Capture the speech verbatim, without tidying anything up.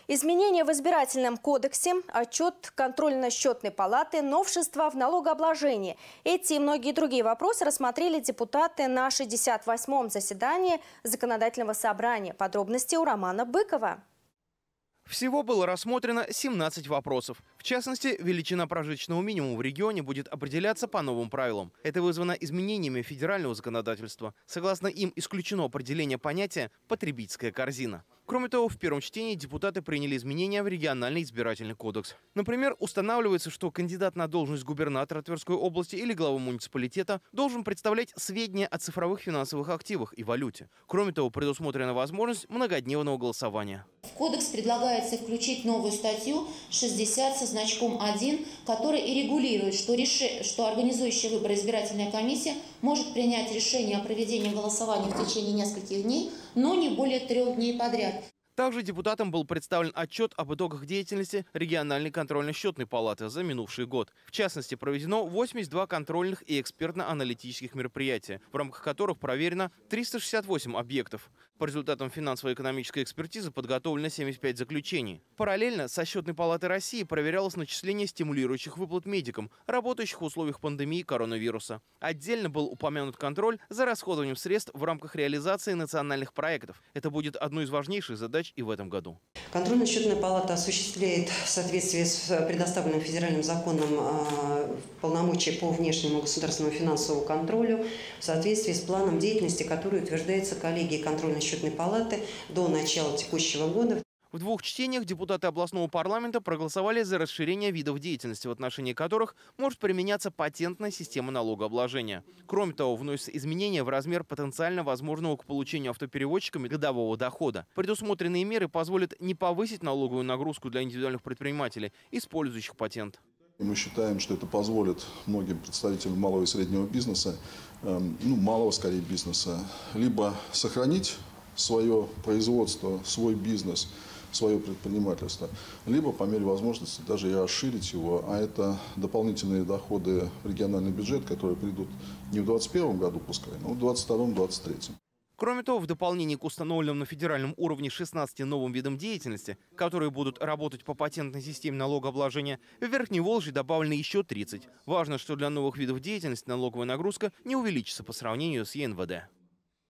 Изменения в избирательном кодексе, отчет контрольно-счетной палаты, новшества в налогообложении. Эти и многие другие вопросы рассмотрели депутаты на шестьдесят восьмом заседании Законодательного собрания. Подробности у Романа Быкова. Всего было рассмотрено семнадцать вопросов. В частности, величина прожиточного минимума в регионе будет определяться по новым правилам. Это вызвано изменениями федерального законодательства. Согласно им, исключено определение понятия «потребительская корзина». Кроме того, в первом чтении депутаты приняли изменения в региональный избирательный кодекс. Например, устанавливается, что кандидат на должность губернатора Тверской области или главы муниципалитета должен представлять сведения о цифровых финансовых активах и валюте. Кроме того, предусмотрена возможность многодневного голосования. В кодекс предлагается включить новую статью шестьдесят со значком один, которая и регулирует, что, реши... что организующая выборы избирательная комиссия может принять решение о проведении голосования в течение нескольких дней, но не более трех дней подряд. Также депутатам был представлен отчет об итогах деятельности региональной контрольно-счетной палаты за минувший год. В частности, проведено восемьдесят два контрольных и экспертно-аналитических мероприятия, в рамках которых проверено триста шестьдесят восемь объектов. По результатам финансово-экономической экспертизы подготовлено семьдесят пять заключений. Параллельно со Счетной палатой России проверялось начисление стимулирующих выплат медикам, работающих в условиях пандемии коронавируса. Отдельно был упомянут контроль за расходованием средств в рамках реализации национальных проектов. Это будет одной из важнейших задач и в этом году. Контрольно-счетная палата осуществляет в соответствии с предоставленным федеральным законом полномочия по внешнему государственному финансовому контролю в соответствии с планом деятельности, который утверждается коллегией контрольно-счетной палаты до начала текущего года. В двух чтениях депутаты областного парламента проголосовали за расширение видов деятельности, в отношении которых может применяться патентная система налогообложения. Кроме того, вносятся изменения в размер потенциально возможного к получению автоперевозчиками годового дохода. Предусмотренные меры позволят не повысить налоговую нагрузку для индивидуальных предпринимателей, использующих патент. Мы считаем, что это позволит многим представителям малого и среднего бизнеса, ну, малого скорее бизнеса, либо сохранить свое производство, свой бизнес, свое предпринимательство, либо по мере возможности даже и расширить его, а это дополнительные доходы в региональный бюджет, которые придут не в двадцать первом году пускай, но в двадцать втором — двадцать третьем. Кроме того, в дополнение к установленным на федеральном уровне шестнадцати новым видам деятельности, которые будут работать по патентной системе налогообложения, в Верхней Волжье добавлено еще тридцать. Важно, что для новых видов деятельности налоговая нагрузка не увеличится по сравнению с Е Н В Д.